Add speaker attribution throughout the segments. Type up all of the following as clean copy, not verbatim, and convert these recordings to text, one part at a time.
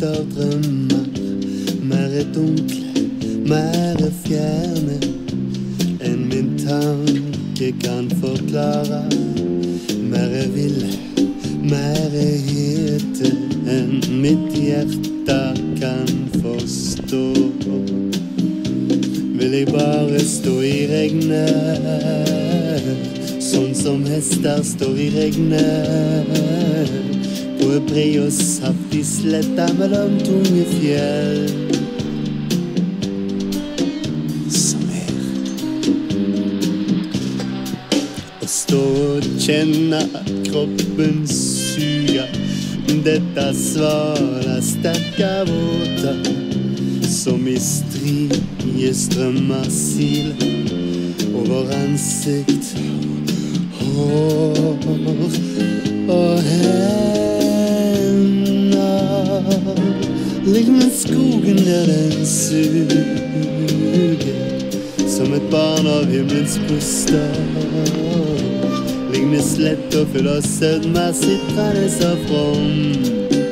Speaker 1: av drømmer, mer dunkle, mer fjerne enn min tanke kan forklare. Mer ville, mer hete enn mitt hjerte kan forstå. Vil jeg bare stå i regnet, sånn som hester står i regnet, på en bred og saftig sletta mellom tunge fjell. Som å stå og kjenne kroppen suga dette svala, sterke våta, som i strie strømmer siler over ansikt, hår og hender. Ligner skogen der den suger, som et barn av himmelens puster. Ligner slett og full av sødme, sitrende så fromt.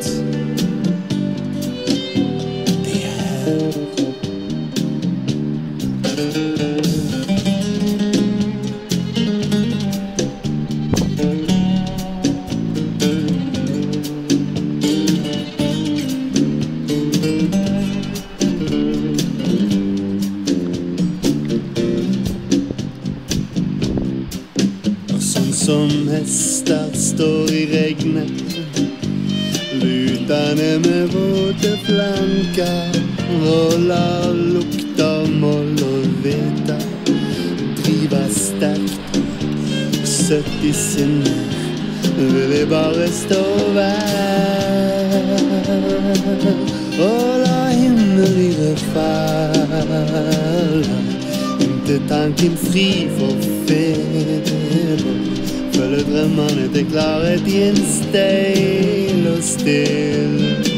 Speaker 1: Som hester står i regnet, lutende med våte flanker, og lar lukt av moll og hvete drive sterkt, søtt i sinne. Vil jeg bare stå og la himmellyret falle, inntil tanken fri for feber. Følge drømmene til klarhet i en steil og still.